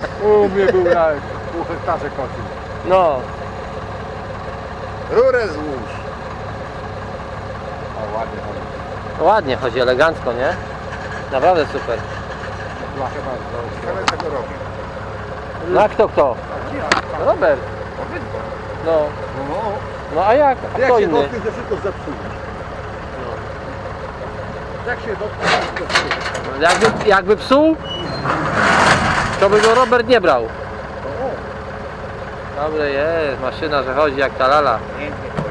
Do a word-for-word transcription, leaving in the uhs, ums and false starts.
U mnie był na pół hektarze koty. No. Rurę złóż. O, ładnie chodzi. Ładnie chodzi, elegancko, nie? Naprawdę super. Chyba chyba to Ciekawe co go robi. No a kto kto? Robert. No. No, No a jak? jak Kto się inny? dotknie, to wszystko zepsujesz. Jak się dotknie, to wszystko zepsujesz. Jakby, jakby psuł, to by go Robert nie brał. Dobre jest, maszyna, że chodzi jak ta lala. Pięknie.